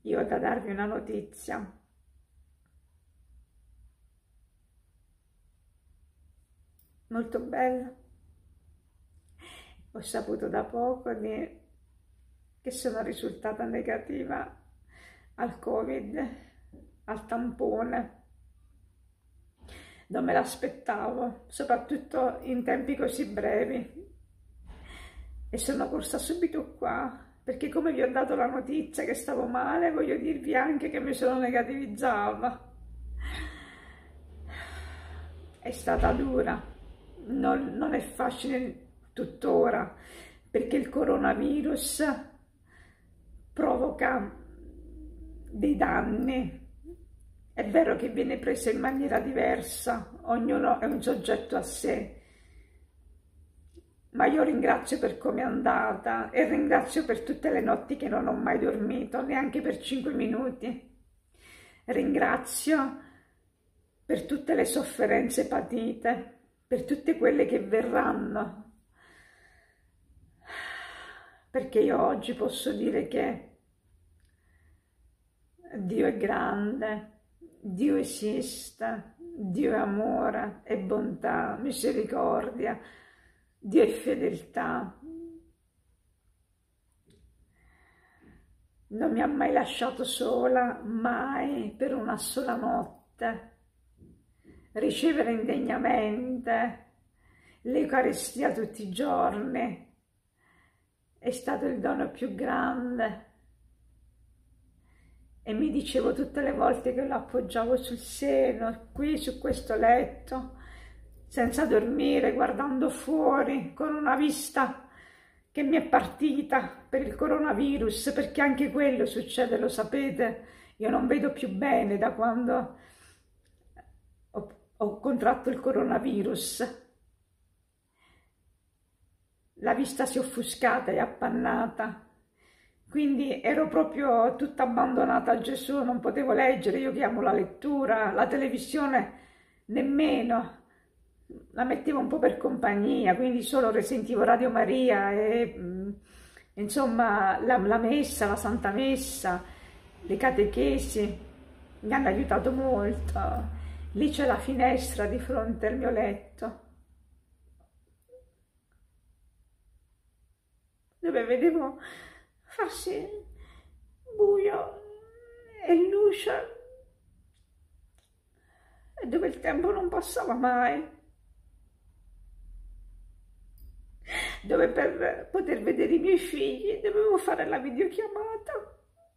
Io ho da darvi una notizia. Molto bella. Ho saputo da poco che sono risultata negativa al Covid, al tampone. Non me l'aspettavo, soprattutto in tempi così brevi. E sono corsa subito qua, perché come vi ho dato la notizia che stavo male, voglio dirvi anche che mi sono negativizzata. È stata dura, non è facile tuttora, perché il coronavirus provoca dei danni. È vero che viene preso in maniera diversa, ognuno è un soggetto a sé, ma io ringrazio per come è andata e ringrazio per tutte le notti che non ho mai dormito, neanche per 5 minuti. Ringrazio per tutte le sofferenze patite, per tutte quelle che verranno, perché io oggi posso dire che Dio è grande, Dio esiste, Dio è amore, è bontà, misericordia, Dio è fedeltà. Non mi ha mai lasciato sola, mai per una sola notte. Ricevere indegnamente l'Eucaristia tutti i giorni è stato il dono più grande. E mi dicevo tutte le volte che lo appoggiavo sul seno, qui su questo letto, senza dormire, guardando fuori, con una vista che mi è partita per il coronavirus, perché anche quello succede, lo sapete, io non vedo più bene da quando ho contratto il coronavirus. La vista si è offuscata e appannata. Quindi ero proprio tutta abbandonata a Gesù, non potevo leggere, io che amo la lettura, la televisione nemmeno, la mettevo un po' per compagnia, quindi solo risentivo Radio Maria e insomma la messa, la Santa Messa, le catechesi, mi hanno aiutato molto. Lì c'è la finestra di fronte al mio letto, dove vedevo farsi buio e luce, e dove il tempo non passava mai, dove per poter vedere i miei figli dovevo fare la videochiamata.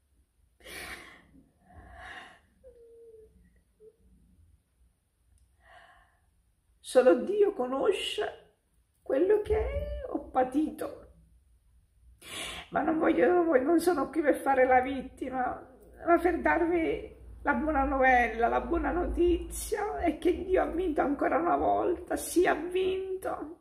Solo Dio conosce quello che ho patito. Ma non sono qui per fare la vittima, ma per darvi la buona novella, la buona notizia, è che Dio ha vinto ancora una volta. Sì, ha vinto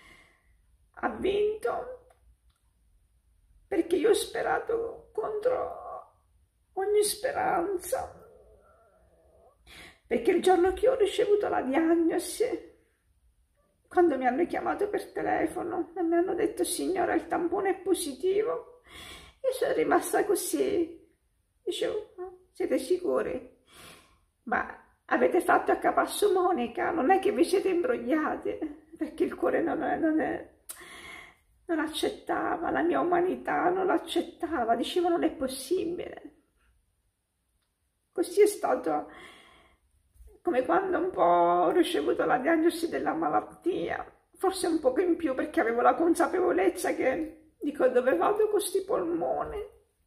perché io ho sperato contro ogni speranza, perché il giorno che ho ricevuto la diagnosi, quando mi hanno chiamato per telefono e mi hanno detto: signora, il tampone è positivo, io sono rimasta così. Dicevo: siete sicuri? Ma avete fatto a capasso Monica? Non è che vi siete imbrogliati? Perché il cuore non accettava, la mia umanità non l'accettava, dicevo: non è possibile. Così è stato come quando un po' ho ricevuto la diagnosi della malattia, forse un poco in più, perché avevo la consapevolezza che, dico, dove vado con sti polmoni?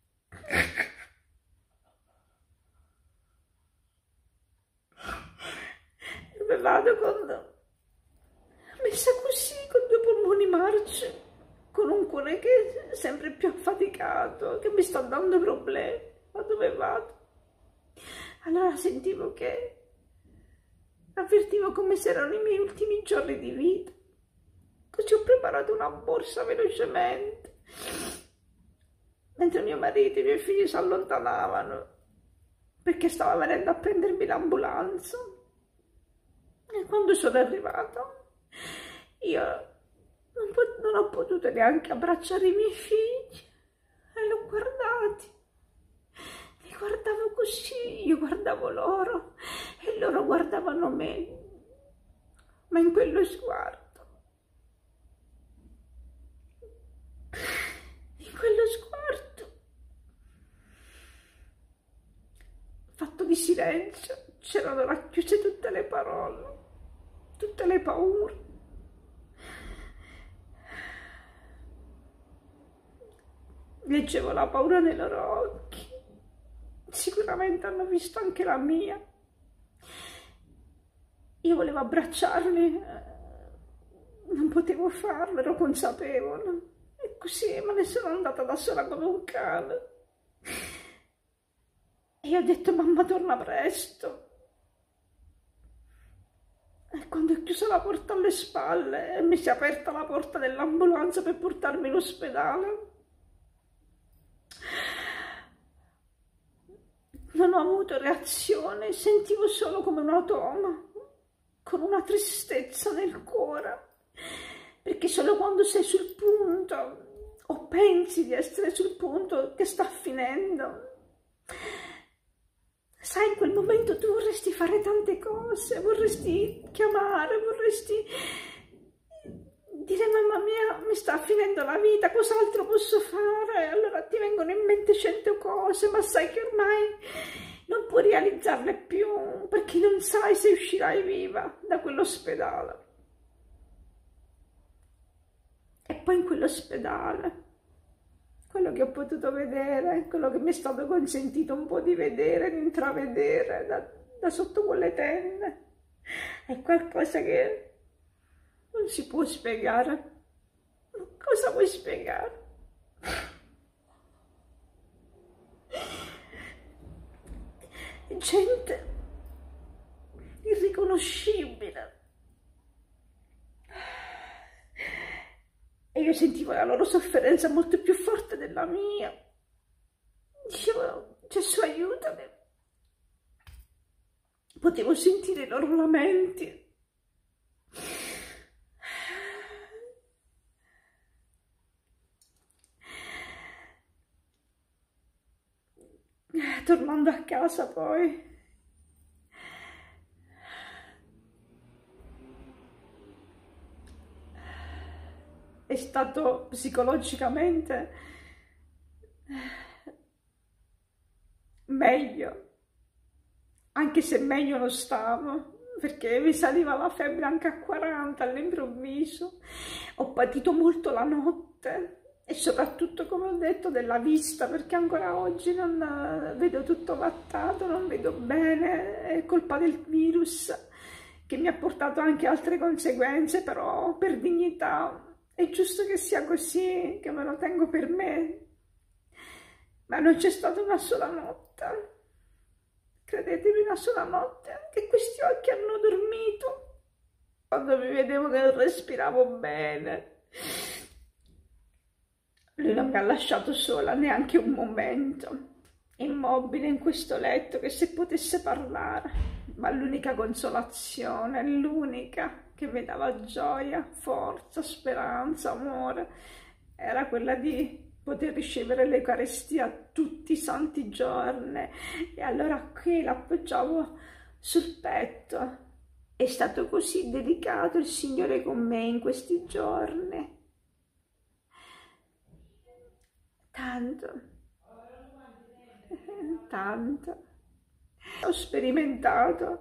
Dove vado messa così, con 2 polmoni marci, con un cuore che è sempre più affaticato, che mi sta dando problemi, ma dove vado? Allora sentivo che avvertivo come se erano i miei ultimi giorni di vita. Così ho preparato una borsa velocemente, mentre mio marito e i miei figli si allontanavano, perché stava venendo a prendermi l'ambulanza. E quando sono arrivata, io non ho potuto neanche abbracciare i miei figli, e li ho guardati. io guardavo loro e loro guardavano me, ma in quello sguardo, fatto di silenzio, c'erano racchiuse tutte le parole, tutte le paure. Leggevo la paura nei loro occhi, sicuramente hanno visto anche la mia. Io volevo abbracciarli, non potevo farlo, ero consapevole. E così me ne sono andata da sola come un cane. E io ho detto: mamma, torna presto. E quando ho chiuso la porta alle spalle e mi si è aperta la porta dell'ambulanza per portarmi in ospedale, non ho avuto reazione, sentivo solo come un automa, con una tristezza nel cuore, perché solo quando sei sul punto, o pensi di essere sul punto che sta finendo, sai, in quel momento tu vorresti fare tante cose, vorresti chiamare, vorresti dire: mamma mia, mi sta finendo la vita, cos'altro posso fare? Allora ti vengono in mente 100 cose, ma sai che ormai non puoi realizzarle più, perché non sai se uscirai viva da quell'ospedale. E poi in quell'ospedale, quello che ho potuto vedere, quello che mi è stato consentito un po' di vedere, di intravedere da sotto quelle tende, è qualcosa che non si può spiegare. Cosa vuoi spiegare? Gente irriconoscibile. E io sentivo la loro sofferenza molto più forte della mia. Dicevo: Gesù, aiutami. Potevo sentire i loro lamenti. Tornando a casa poi, è stato psicologicamente meglio, anche se meglio non stavo, perché mi saliva la febbre anche a 40 all'improvviso. Ho patito molto la notte e soprattutto, come ho detto, della vista, perché ancora oggi non vedo tutto vattato, non vedo bene, è colpa del virus che mi ha portato anche altre conseguenze, però per dignità è giusto che sia così, che me lo tengo per me. Ma non c'è stata una sola notte, credetemi, una sola notte che questi occhi hanno dormito, quando mi vedevo che non respiravo bene. Lui non mi ha lasciato sola neanche un momento, immobile in questo letto, che se potesse parlare, ma l'unica consolazione, l'unica che mi dava gioia, forza, speranza, amore, era quella di poter ricevere l'Eucaristia tutti i santi giorni. E allora qui l'appoggiavo sul petto. È stato così delicato il Signore con me in questi giorni. Tanto, tanto. Ho sperimentato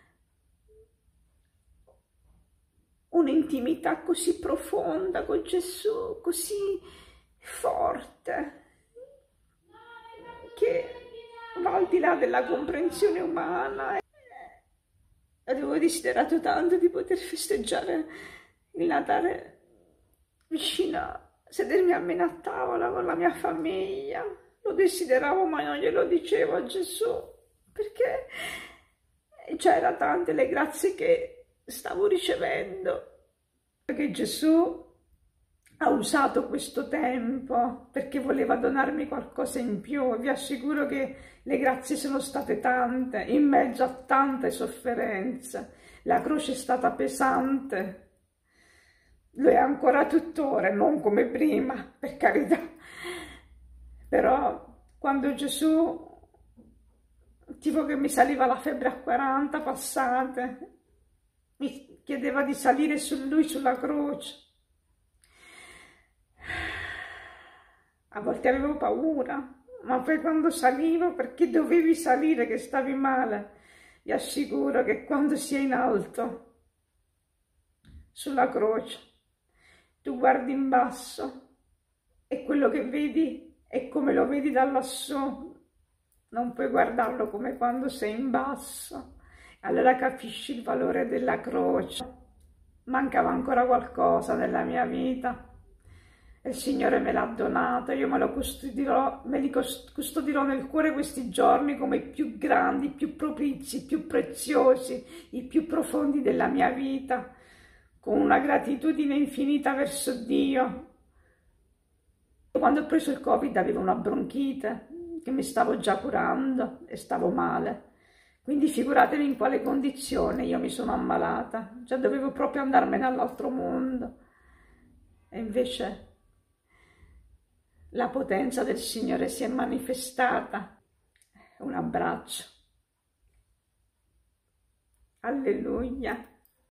un'intimità così profonda con Gesù, così forte, che va al di là della comprensione umana. Avevo desiderato tanto di poter festeggiare il Natale vicino, sedermi almeno a tavola con la mia famiglia. Lo desideravo, ma non glielo dicevo a Gesù, perché già erano tante le grazie che stavo ricevendo, perché Gesù ha usato questo tempo perché voleva donarmi qualcosa in più. Vi assicuro che le grazie sono state tante, in mezzo a tante sofferenze. La croce è stata pesante, lo è ancora tuttora, non come prima, per carità. Però quando Gesù sentivo che mi saliva la febbre a 40 passate, mi chiedeva di salire su lui sulla croce. A volte avevo paura, ma poi quando salivo, perché dovevi salire che stavi male, vi assicuro che quando si è in alto, sulla croce, tu guardi in basso e quello che vedi è come lo vedi da lassù, non puoi guardarlo come quando sei in basso. Allora capisci il valore della croce. Mancava ancora qualcosa nella mia vita. Il Signore me l'ha donato, io me li custodirò nel cuore questi giorni come i più grandi, i più propizi, i più preziosi, i più profondi della mia vita, con una gratitudine infinita verso Dio. Quando ho preso il Covid avevo una bronchite, che mi stavo già curando e stavo male. Quindi figuratevi in quale condizione io mi sono ammalata, cioè dovevo proprio andarmene all'altro mondo. E invece la potenza del Signore si è manifestata. Un abbraccio. Alleluia.